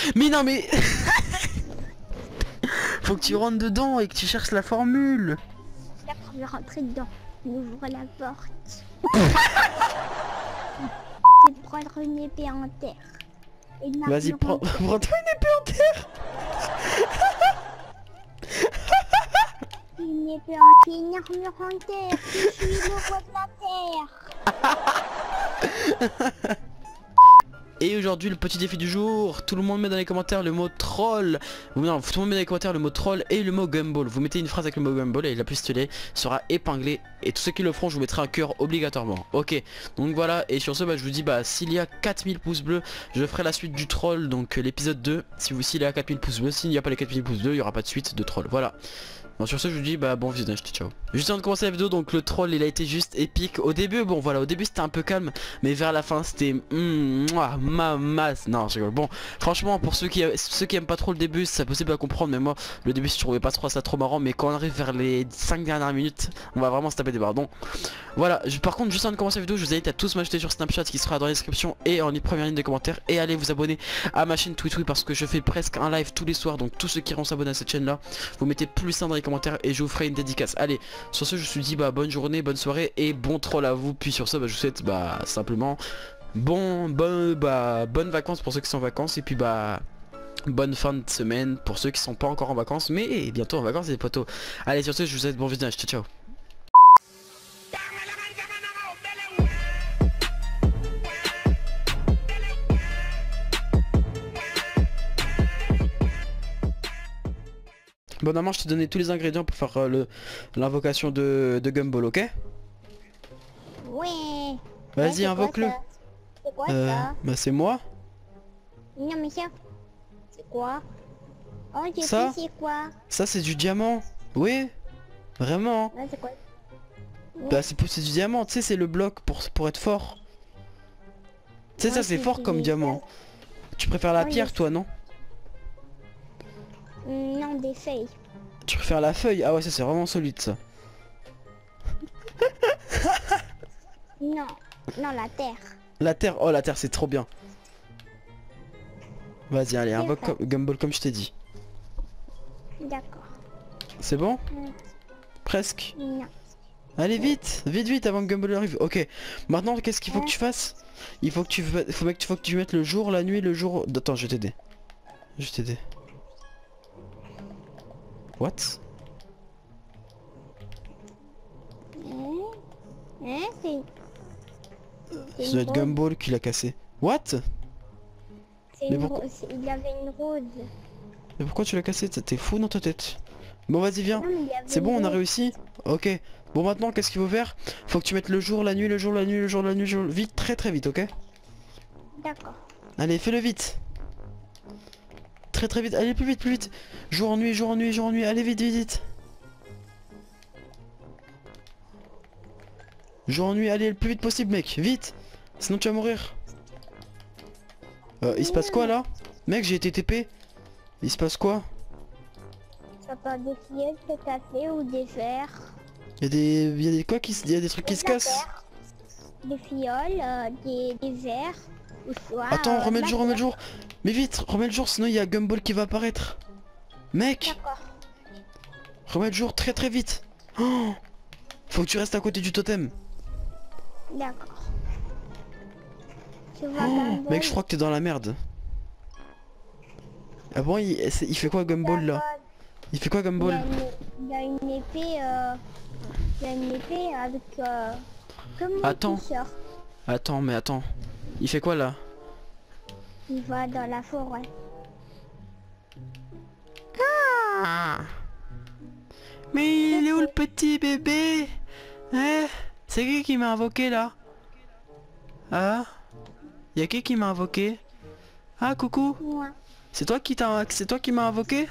Mais non mais faut que tu rentres dedans et que tu cherches la formule. D'accord, je vais rentrer dedans. J'ouvre la porte. Je vais prendre une épée en terre. Vas-y, prends-toi une épée en terre. Une épée en terre, une armure en terre. Je suis le roi de la terre. Et aujourd'hui le petit défi du jour, tout le monde met dans les commentaires le mot troll. Non, tout le monde met dans les commentaires le mot troll et le mot gumball. Vous mettez une phrase avec le mot gumball et la plus stylée sera épinglée. Et tous ceux qui le feront, je vous mettrai un cœur obligatoirement. Ok, donc voilà, et sur ce je vous dis s'il y a 4000 pouces bleus, je ferai la suite du troll, donc l'épisode 2. S'il y a 4000 pouces bleus, s'il n'y a pas les 4000 pouces bleus, il n'y aura pas de suite de troll. Voilà. Bon, sur ce je vous dis bon visionnage, ciao. Juste avant de commencer la vidéo, donc le troll il a été juste épique. Au début au début c'était un peu calme, mais vers la fin c'était ma masse. Non je rigole. Bon franchement pour ceux qui aiment pas trop le début c'est possible à comprendre, mais moi le début je trouvais pas trop ça trop marrant, mais quand on arrive vers les 5 dernières minutes on va vraiment se taper des barres. Donc voilà, par contre juste avant de commencer la vidéo je vous invite à tous m'ajouter sur Snapchat qui sera dans la description et en première ligne de commentaires, et allez vous abonner à ma chaîne Twitch parce que je fais presque un live tous les soirs, donc tous ceux qui iront s'abonner à cette chaîne là, vous mettez +1 dans les commentaires et je vous ferai une dédicace. Allez sur ce je vous dis bonne journée, bonne soirée et bon troll à vous. Puis sur ce je vous souhaite simplement bonnes vacances pour ceux qui sont en vacances, et puis bonne fin de semaine pour ceux qui sont pas encore en vacances mais bientôt en vacances les potos. Allez sur ce je vous souhaite bon visionnage, ciao ciao. Bon normalement je t'ai donné tous les ingrédients pour faire l'invocation de Gumball, ok? Ouais. Vas-y invoque-le. C'est quoi ça? C'est moi. Non mais ça, c'est quoi? Oh j'ai Ça c'est quoi? Ça c'est du diamant. Oui, vraiment. Ouais, c'est quoi? C'est du diamant, tu sais c'est le bloc pour être fort. Tu sais ça c'est fort comme diamant. Tu préfères la pierre toi, non? Non, des feuilles. Tu préfères la feuille? Ah ouais ça c'est vraiment solide ça. Non, la terre. La terre, oh la terre c'est trop bien. Vas-y allez, invoque Gumball comme je t'ai dit. D'accord. C'est bon? Presque. Non. Allez vite, vite avant que Gumball arrive. Ok, maintenant qu'est-ce qu'il faut que tu fasses? Il faut que tu mettes le jour, la nuit, le jour... Attends, je vais t'aider. What? Ça doit être Gumball qui l'a cassé. What? Il avait une rose. Mais pourquoi tu l'as cassé? T'es fou dans ta tête. Bon vas-y viens. C'est bon, on a réussi. Ok. Bon maintenant qu'est-ce qu'il faut faire? Faut que tu mettes le jour, la nuit, le jour, la nuit, le jour, la nuit, le jour. Vite, très vite, ok? D'accord. Allez, fais-le vite. Très vite, allez plus vite. Jour, nuit, jour, nuit, jour, nuit. Allez vite. Jour, nuit, allez le plus vite possible mec, vite. Sinon tu vas mourir. Il se passe quoi là? Mec j'ai été TP. Il se passe quoi? Ça part des fioles que t'as fait ou des verres. Il y a des trucs qui se cassent. Des fioles, des verres. Ou soit, attends, remets le jour. Mais vite, remets le jour sinon il y a Gumball qui va apparaître. Mec. D'accord. Remets le jour très vite. Oh, faut que tu restes à côté du totem. D'accord. Mec je crois que t'es dans la merde. Ah bon il fait quoi Gumball là? Il fait quoi Gumball? Il a une épée avec comme attends. Mais attends. Il fait quoi là? Il va dans la forêt. Ah. Mais il est où le petit bébé? Hein? C'est qui m'a invoqué là? Ah? Y'a qui m'a invoqué? Ah coucou? Moi. C'est toi qui m'as invoqué?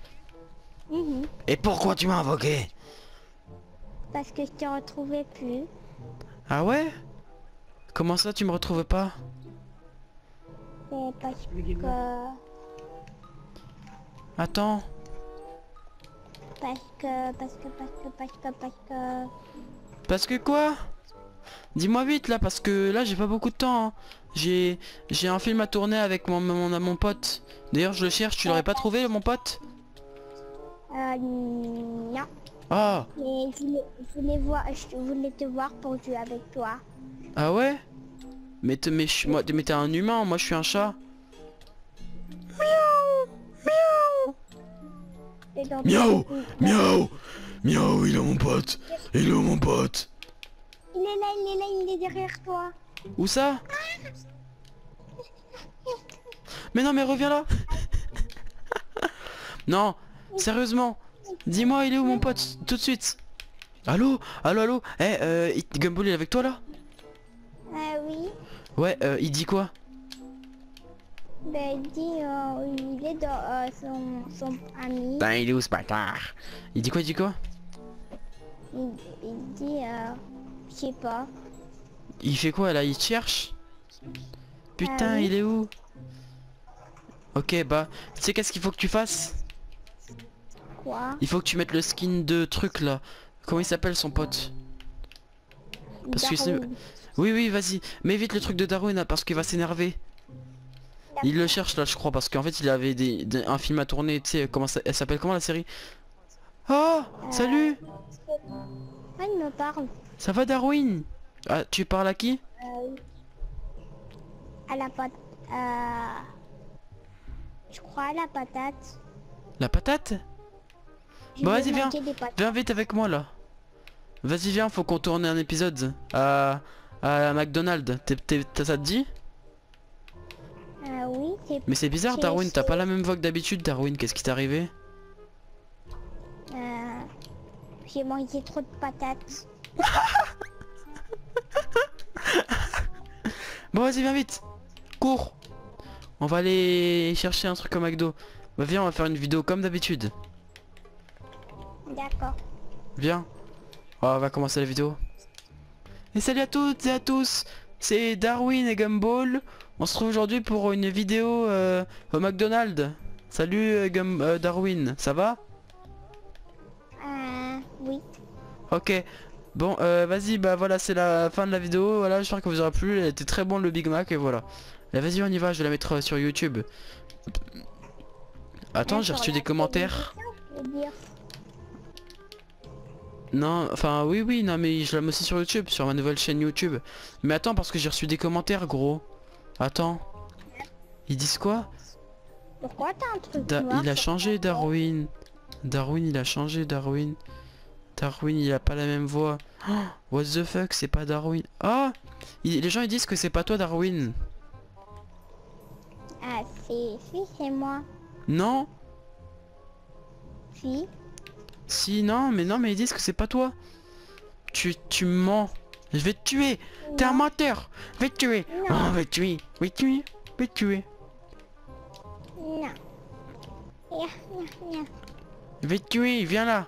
Et pourquoi tu m'as invoqué? Parce que je te retrouvais plus. Ah ouais? Comment ça tu me retrouves pas? C'est parce que... Attends. Parce que... Parce que quoi? Dis-moi vite là parce que là j'ai pas beaucoup de temps. Hein. J'ai un film à tourner avec mon pote. D'ailleurs je le cherche, tu l'aurais pas trouvé mon pote? Non. Ah. Mais je voulais te voir pour jouer avec toi. Ah ouais? Mais t'es un humain, moi je suis un chat. Et donc, Miaou, miaou, miaou, il est mon pote. Il est où mon pote? il est là, il est là, il est derrière toi. Où ça? Mais non mais reviens là. Non, sérieusement. Dis-moi il est où mon pote tout de suite. Allô? Allô allô? Gumball il est avec toi là? Oui. Ouais, il dit quoi? Ben, il dit, il est dans son ami. Ben il est où ce bâtard? Il dit quoi, il dit quoi? Il dit, je sais pas. Il fait quoi là? Il te cherche? Putain, oui. il est où? Ok, bah, tu sais qu'est-ce qu'il faut que tu fasses? Quoi? Il faut que tu mettes le skin de truc là. Comment il s'appelle son pote? Parce que c'est... Darwin. Oui, oui, vas-y. Mets vite le truc de Darwin là, parce qu'il va s'énerver. Il le cherche là, je crois, parce qu'en fait il avait un film à tourner, tu sais, comment ça... Elle s'appelle comment la série? Oh, salut! Ah, il me parle. Ça va Darwin? Ah, tu parles à qui? À la patate. Je crois à la patate. La patate? Je Bah vais vas-y viens, manger des patates. viens vite avec moi là. Vas-y viens, faut qu'on tourne un épisode à McDonald's. Ça te dit? Oui, c'est... Mais c'est bizarre Darwin, t'as pas la même voix que d'habitude Darwin, qu'est-ce qui t'est arrivé? J'ai mangé trop de patates. Bon vas-y viens vite. Cours. On va aller chercher un truc au McDo. Bah viens, on va faire une vidéo comme d'habitude. D'accord. Viens. Oh, on va commencer la vidéo. Et salut à toutes et à tous. C'est Darwin et Gumball. On se retrouve aujourd'hui pour une vidéo au McDonald's. Salut Darwin, ça va? Oui. Ok. Bon, vas-y, bah voilà, c'est la fin de la vidéo. Voilà, j'espère que vous aura plu. Elle était très bon le Big Mac et voilà. Là, vas-y, on y va, je vais la mettre sur YouTube. Attends, j'ai reçu des commentaires. Non, enfin oui oui non mais je la mets aussi sur YouTube, sur ma nouvelle chaîne YouTube. Mais attends parce que j'ai reçu des commentaires gros. Attends. Ils disent quoi? Pourquoi t'as un truc noir Il a sur changé ta tête? Darwin. Darwin il a changé Darwin. Darwin il a pas la même voix. Oh, what the fuck c'est pas Darwin. Ah les gens ils disent que c'est pas toi Darwin. Ah, si, c'est moi. Non. Si. Si non mais ils disent que c'est pas toi. Tu mens. Je vais te tuer. T'es un menteur. Je vais te tuer. Non. Oh, je vais te tuer. Je vais te tuer. Je vais te tuer. Non. Viens, viens. Je vais te tuer, viens là.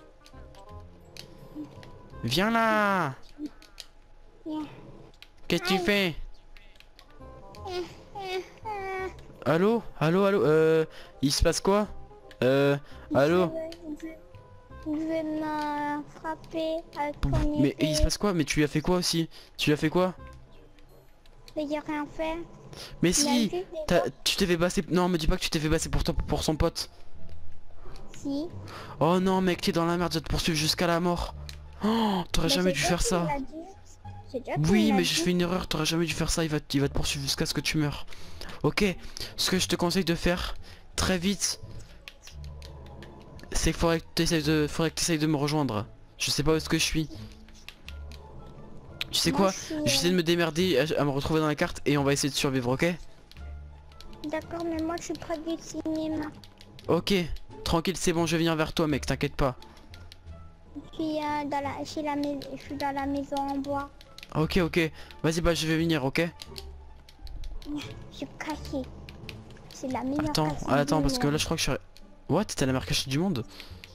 Viens là. Viens. Qu'est-ce que tu fais? Euh, euh, Allô? Allô, allô, il se passe quoi? Allô? Je vais me frapper avec ton Mais épée. il se passe quoi? Mais tu lui as fait quoi aussi? Tu lui as fait quoi? Mais j'ai rien fait. Mais Il a si! juste Tu t'es fait passer... Non, me dis pas que tu t'es fait passer pour son pote. Si. Oh non, mec, t'es dans la merde, je vais te poursuivre jusqu'à la mort. Oh, t'aurais Mais jamais c'est dû toi faire qui ça. me l'as dit. C'est toi qui Oui, me mais l'as j'ai dit. fait une erreur, t'aurais jamais dû faire ça, il va te poursuivre jusqu'à ce que tu meurs. Ok, ce que je te conseille de faire, très vite, c'est qu'il faudrait que tu essayes de me rejoindre. Je sais pas où est-ce que je suis. Tu sais Moi, quoi? je suis, Je vais essayer de me démerder à me retrouver dans la carte et on va essayer de survivre, ok? D'accord, mais moi je suis près du cinéma. Ok, tranquille, c'est bon, je viens vers toi mec, t'inquiète pas. Je suis, je suis dans la maison en bois. Ok, ok, vas-y bah je vais venir, ok? Je suis caché. C'est la meilleure Attends, cachette attends, du parce que monde. là je crois que je suis... What? T'es la meilleure cachette du monde?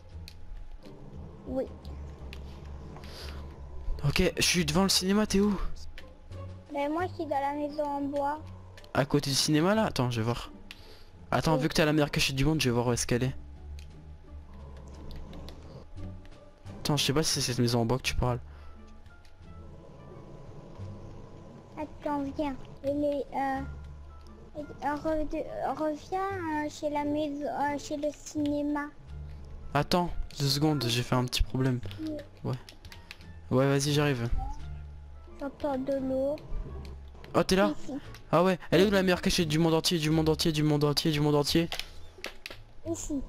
Oui. Ok, je suis devant le cinéma, t'es où? Ben moi je suis dans la maison en bois. À côté du cinéma là? Attends, je vais voir. Attends, Oui. vu que t'as la meilleure cachette du monde, je vais voir où est-ce qu'elle est. Attends, je sais pas si c'est cette maison en bois que tu parles. reviens. Reviens chez la maison, chez le cinéma. Attends, 2 secondes, j'ai fait un petit problème. Ouais. Ouais, vas-y, j'arrive. J'entends de l'eau. Oh, t'es là? Ici. Ah ouais, elle est où la meilleure cachette du monde entier, du monde entier, du monde entier, du monde entier? Ici.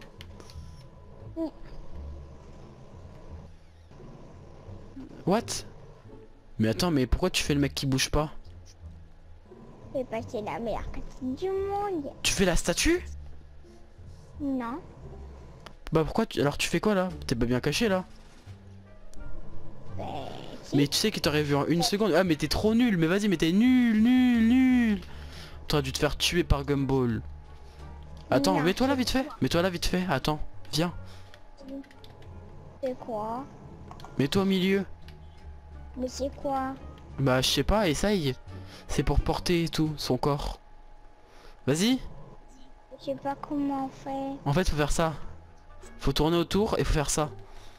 What? Mais attends, mais pourquoi tu fais le mec qui bouge pas? C'est pas c'est la meilleure cantine du monde. Tu fais la statue? Non. Bah pourquoi alors tu fais quoi là? T'es pas bien caché là? Ben, si. Mais tu sais qu'il t'aurait vu en 1 seconde. Ah mais t'es trop nul, mais vas-y, mais t'es nul, nul, nul. T'aurais dû te faire tuer par Gumball. Attends, Non, mets-toi là c'est vite fait. Mets-toi là vite fait. Attends, viens. C'est quoi? Mets-toi au milieu. Mais c'est quoi? Bah je sais pas, essaye. C'est pour porter et tout, son corps. Vas-y. Je sais pas comment on fait. En fait faut faire ça. Faut tourner autour et faut faire ça.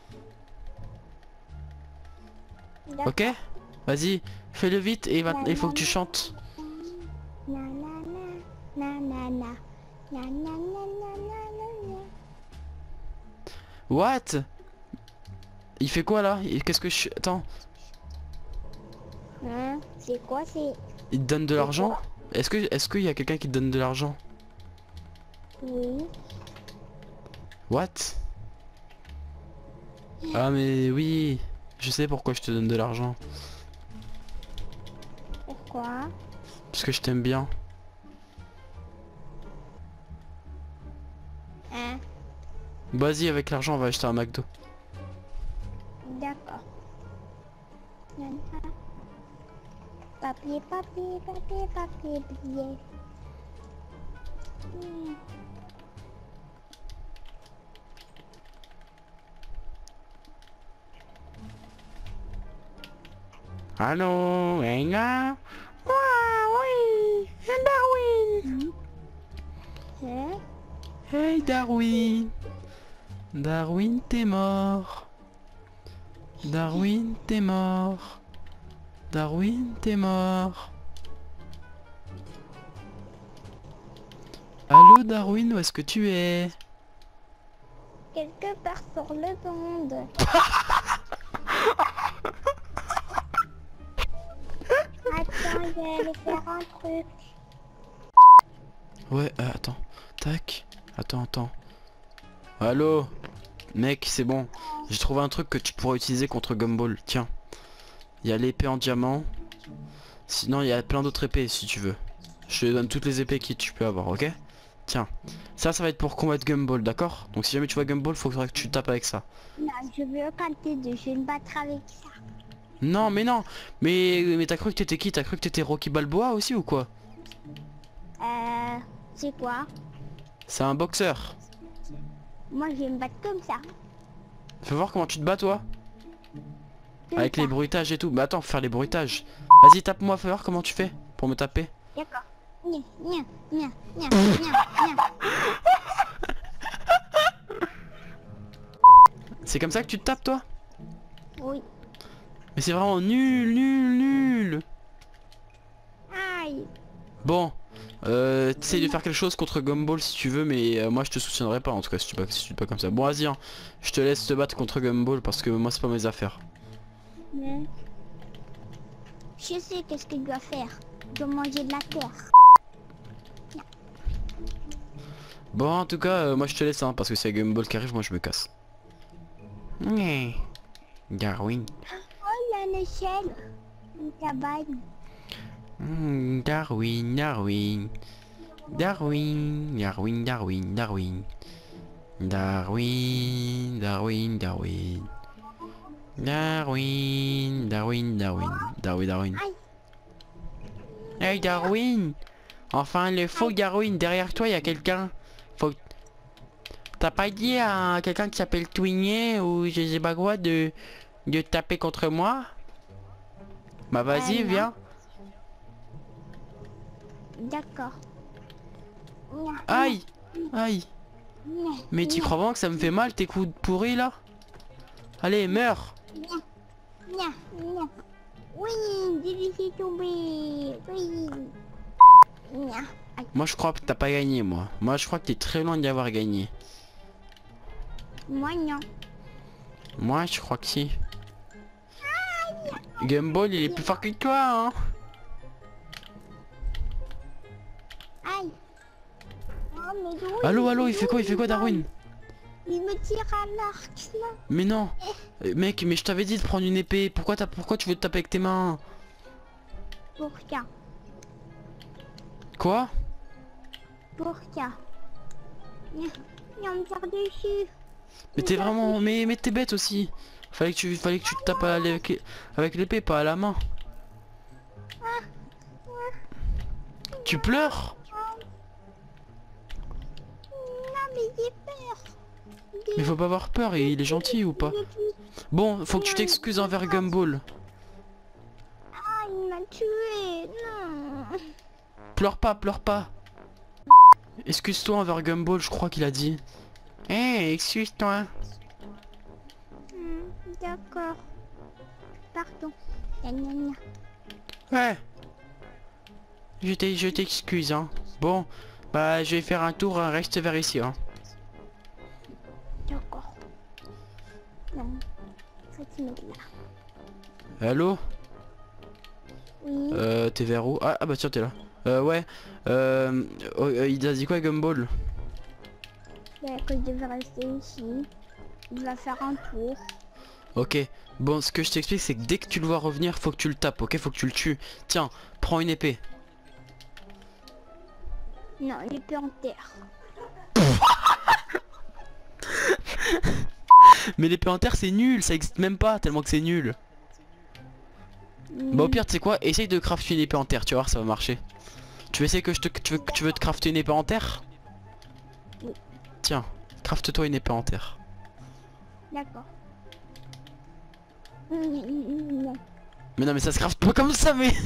D'accord. Ok? Vas-y, fais-le vite et il faut que tu chantes. Na na na na na na na na na na na. What? Il fait quoi là? Qu'est-ce que je... Attends, Hein? C'est quoi? C'est... il te donne de l'argent? Est-ce qu'il y a quelqu'un qui te donne de l'argent? Oui. What? Ah mais oui, je sais pourquoi je te donne de l'argent. Pourquoi? Parce que je t'aime bien. Hein? Vas-y, avec l'argent on va acheter un McDo. D'accord. Na, na. Papier, papier, papier, papier, billet. Hmm. Allô, les gars? Oui, Darwin. Hein? Hey Darwin. Darwin, t'es mort. Darwin, t'es mort. Darwin, t'es mort. Allô Darwin, où est-ce que tu es? Quelque part sur le monde. Attends, je vais aller faire un truc. Ouais, attends. Tac. Attends. Allô? Mec, c'est bon. J'ai trouvé un truc que tu pourras utiliser contre Gumball. Tiens. Il y a l'épée en diamant. Sinon, il y a plein d'autres épées si tu veux. Je te donne toutes les épées que tu peux avoir, ok? Tiens. Ça va être pour combattre Gumball, d'accord? Donc si jamais tu vois Gumball, faudra que tu tapes avec ça. Non, je veux canter de, je vais me battre avec ça. Non, mais non. Mais t'as cru que t'étais qui? T'as cru que t'étais Rocky Balboa aussi ou quoi? C'est quoi? C'est un boxeur. Moi, je vais me battre comme ça. Fais voir comment tu te bats, toi. Comme Avec ça. les bruitages et tout. Bah attends, faut faire les bruitages. Vas-y, tape-moi, fais voir comment tu fais pour me taper. D'accord. Nya, nya, nya, nya, nya, nya. C'est comme ça que tu te tapes, toi? Oui. Mais c'est vraiment nul, nul, nul. Aïe. Bon, t'essayes de faire quelque chose contre Gumball si tu veux, mais moi je te soutiendrai pas en tout cas si tu te bats comme ça. Bon, vas-y, hein, je te laisse te battre contre Gumball parce que moi c'est pas mes affaires. Mais... Je sais qu'est-ce qu'il doit faire. Il doit manger de la terre. Bon, en tout cas, moi je te laisse, hein, parce que si y a Gumball qui arrive, moi je me casse. Darwin. Oh, il y a une échelle. Une cabane. Darwin, Darwin. Darwin, Darwin, Darwin, Darwin. Darwin, Darwin, Darwin. Darwin, Darwin, Darwin. Darwin, Darwin. Aïe. Hey Darwin. Enfin le faux Darwin, derrière toi il y a quelqu'un. Faut... T'as pas dit à quelqu'un qui s'appelle Twignet ou je sais pas quoi de taper contre moi? Bah vas-y, non. viens. D'accord. Nya, Aïe. Aïe. nya, Mais tu crois vraiment que ça me fait mal tes coups de pourri là? Allez, meurs. nya, nya, nya. Oui, j'ai laissé tomber. Oui. Nya. Aïe. Moi je crois que t'as pas gagné moi. Moi je crois que t'es très loin d'y avoir gagné. Moi non. Moi je crois que si. Gumball il est plus fort que toi hein. Aïe. Oh, mais d'où Allô allô il fait quoi Darwin? Il me tire à l'arc là. Mais non. Mec mais je t'avais dit de prendre une épée. Pourquoi tu veux te taper avec tes mains? Pour qu'un. Quoi? Pour qu'un. Il me tire dessus. Mais t'es vraiment... Mais t'es bête aussi. Fallait que tu te tapes avec l'épée, pas à la main. Tu pleures? Non mais j'ai peur. Mais faut pas avoir peur, il est gentil ou pas? Bon, faut que tu t'excuses envers Gumball. Ah, il m'a tué. Non. Pleure pas, pleure pas. Excuse-toi envers Gumball, je crois qu'il a dit. Eh, excuse-toi. D'accord. Pardon. Gna, gna, gna. Ouais. Je t'excuse, hein. Bon, bah je vais faire un tour, hein, reste vers ici, hein. D'accord. Non. Faut te mettre là. Allô? Oui. T'es vers où? Ah bah tiens, t'es là. Ouais. Il a dit quoi Gumball? Bah, que je devais rester ici. Il va faire un tour. Ok. Bon, ce que je t'explique, c'est que dès que tu le vois revenir, faut que tu le tapes, ok? Faut que tu le tues. Tiens, prends une épée. Non, il est plus en terre. Mais l'épée en terre, c'est nul, ça existe même pas, tellement que c'est nul. Bah au pire, tu sais quoi? Essaye de crafter une épée en terre, tu vas voir, ça va marcher. Tu veux essayer que tu veux te crafter une épée en terre? Oui. Tiens, crafte-toi une épée en terre. D'accord. Non. Mais non mais ça se crafte pas comme ça mais...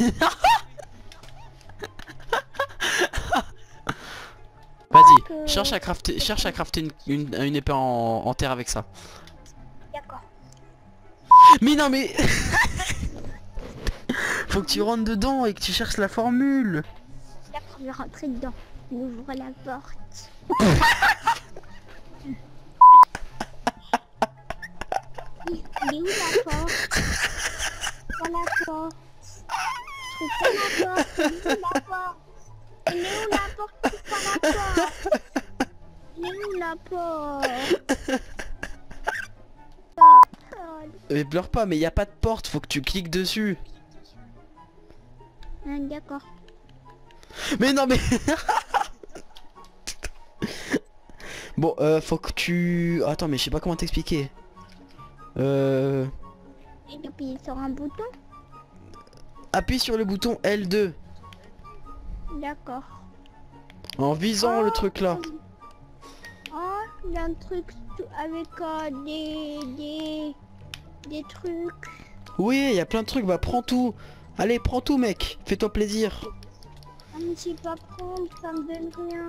Vas-y, cherche à crafter une épée en terre avec ça. D'accord. Mais non mais... Faut que tu rentres dedans et que tu cherches la formule. D'accord, je vais rentrer dedans. Il ouvre la porte. Il est où la porte? Pas la porte. Je trouve pas la porte. Il est où la porte? Il est où la porte? Je trouve pas la porte. Il est où la porte? Mais pleure pas, mais y a pas de porte, faut que tu cliques dessus. Ah, d'accord. Mais non mais... Bon, faut que tu... Attends, mais je sais pas comment t'expliquer. Et appuyer sur un bouton? Appuie sur le bouton L2 D'accord. en visant le truc là. Oh, il y a un truc avec des trucs. Oui, y a plein de trucs, bah prends tout. Allez, prends tout mec, fais-toi plaisir. Ah, mais je sais pas prendre, ça me donne rien.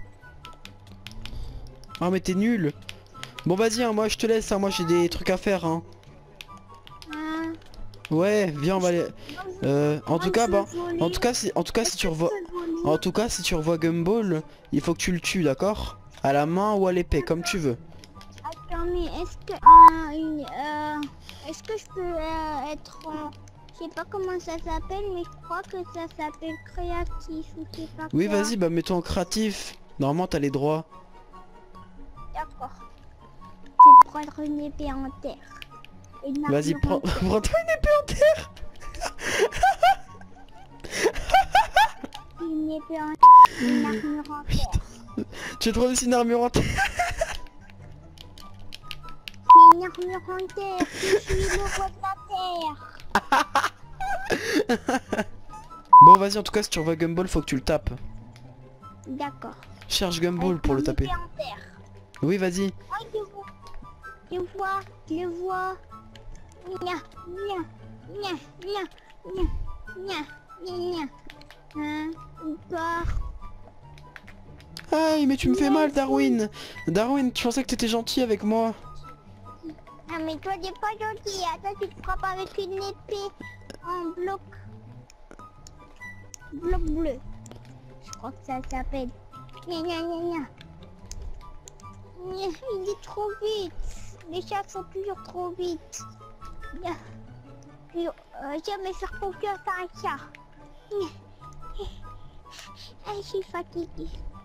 Ah mais t'es nul. Bon vas-y, hein, moi je te laisse, hein, moi j'ai des trucs à faire. Hein. Ah, Ouais, viens, on va aller... en tout cas, bah, voler. en tout cas si tu revois... En tout cas, si tu revois Gumball, il faut que tu le tues, d'accord? À la main ou à l'épée, comme tu veux. Attends, mais est-ce que est-ce que je peux être je sais pas comment ça s'appelle, mais je crois que ça s'appelle créatif ou je sais pas Oui, quoi. vas-y, bah mets-toi en créatif. Normalement, t'as les droits. D'accord. Je vais prendre une épée en terre. Une Vas-y, armure en terre. prends-toi une épée en terre. Une épée en terre. Une armure en terre. Tu veux te prendre aussi une armure en terre? C'est une armure en terre. Je suis le roi de la terre. Bon, vas-y, en tout cas, si tu revois Gumball, faut que tu le tapes. D'accord. Cherche Gumball Avec pour le une taper. épée en terre. Oui, vas-y. Oh, je le vois. Nya, nya, nya, nya, nya, nya, nya, nya. Hein, il part. Aïe, mais tu me fais mal, Darwin. Darwin, je pensais que t'étais gentil avec moi. Ah, mais toi, t'es pas gentil. Attends, tu te frappes avec une épée. un bloc. Bloc bleu. Je crois que ça s'appelle. Gna gna gna gna. Il est trop vite. Les chats sont toujours trop vite. Jamais faire confiance à un chat. Je suis fatiguée.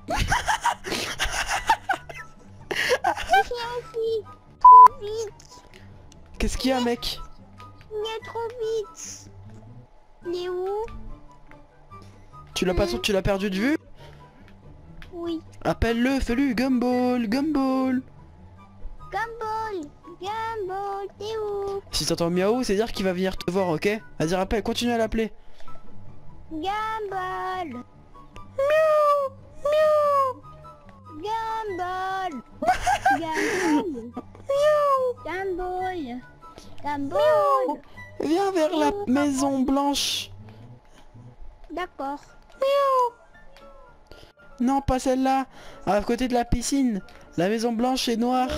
Trop vite. Qu'est-ce qu'il y a, mec? Il est trop vite. Il est où? Tu l'as perdu de vue? Oui. Appelle-le, fais-lui Gumball, Gumball. Gumball, Gumball, t'es où? Si t'entends miaou, c'est dire qu'il va venir te voir, ok? Vas-y, rappelle, continue à l'appeler. Gumball. Miaou, miaou. Gumball. Gumball. Gumball. Gumball. Viens vers la maison blanche. D'accord. Non, pas celle-là. À côté de la piscine. La maison blanche et noire.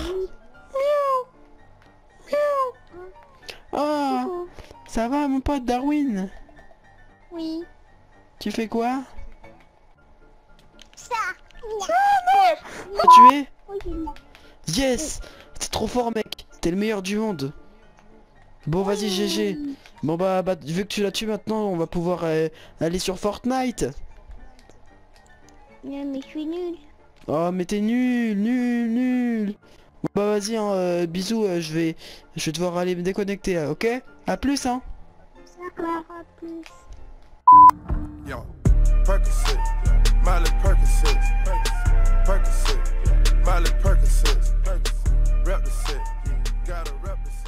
Oh, ça va mon pote Darwin? Oui. Tu fais quoi? Ça. T'as tué? Oui. Yes! T'es trop fort mec. T'es le meilleur du monde. Bon vas-y GG. Bon bah vu que tu l'as tué maintenant, on va pouvoir aller sur Fortnite. Mais je suis nulle. Oh mais t'es nul, nul, nul. Bon bah vas-y hein, bisous, je vais devoir aller me déconnecter, ok? À plus hein. D'accord, à plus. Yo, Percocet, Miley Percocet, Percocet, Miley Percocet, rep the set, gotta rep the set.